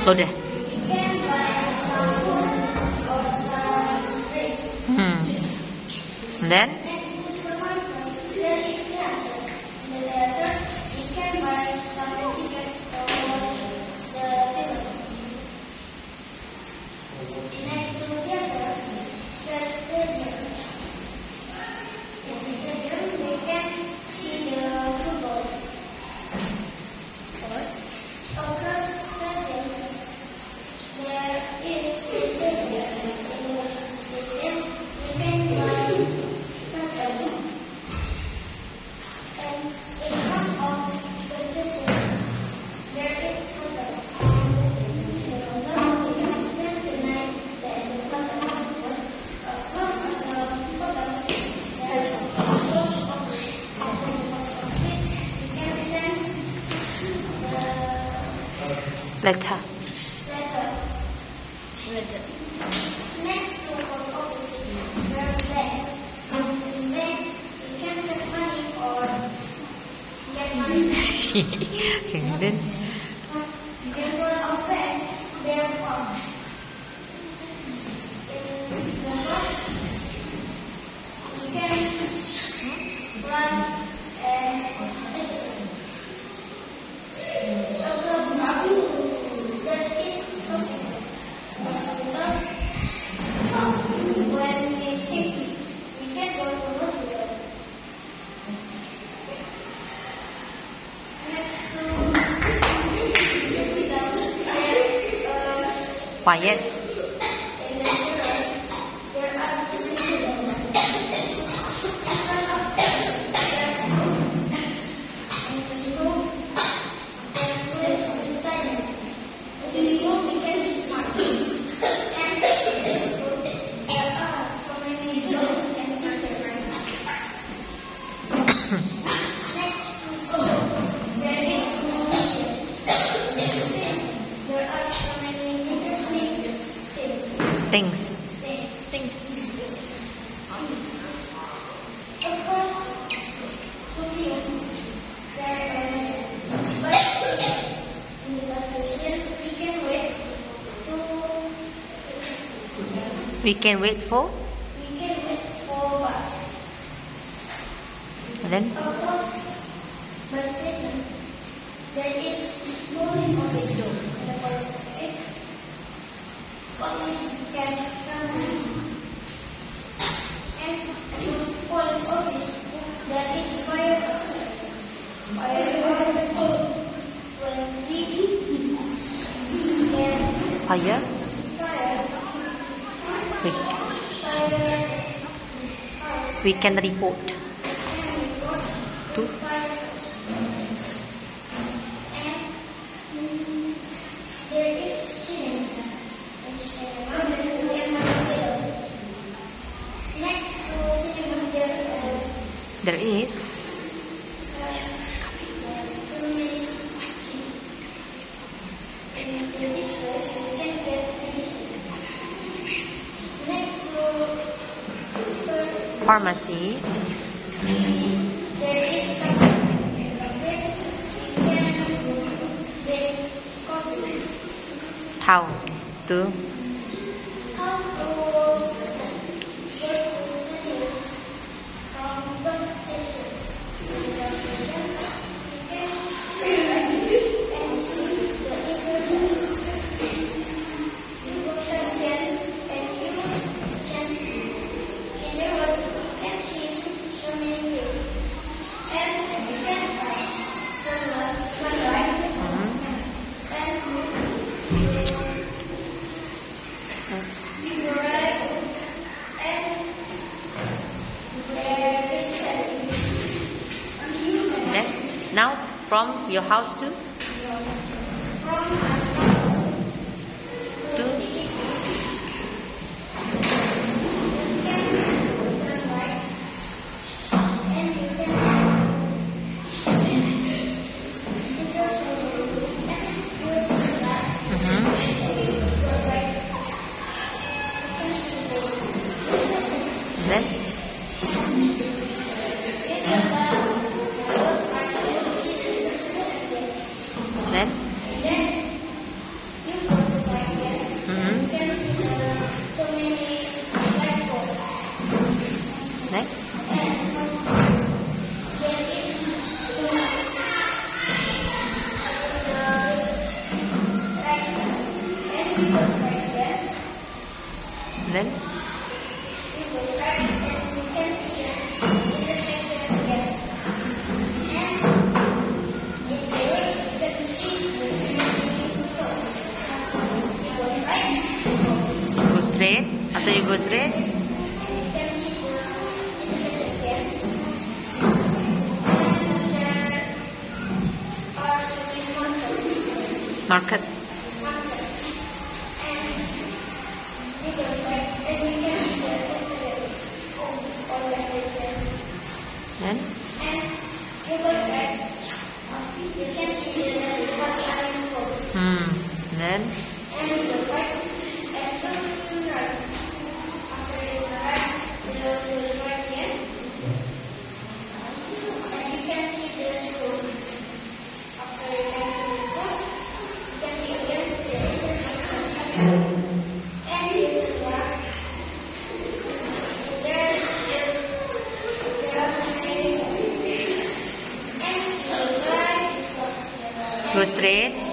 Go there. And then? Letter. Next to the post office, there are bank. In bank, you can send money or get money. Then? You can go to a bank, there are you can run and across there is when we sick, we can go to hospital. Next to Quiet. there are Things. Of course, museum, there is, but in the bus station, we can wait We can wait for? bus. And then? Across bus station, there is police office. The police office, police can come and police office, there is fire. When we get Fire? fire, We can report to? there is cinema. Next to cinema, There is? in this place we can get medicine. Next to Pharmacy. there is coffee. How to? How to from bus station to the bus station, you can and see the intersection. And you can see in the road, you can see so many things. And you can turn right, and you go right, and there is Then? Now, from your house to? To? Then? Markets. market. And you go straight, and you can see the all the station. Then And you go straight, you can see the Hotline school. Then And you go right, and turn right. After you go right, you go right again. And you can see the school. After you can see the school, you can see again the international. And you turn right. There are some many. And you go right. go straight.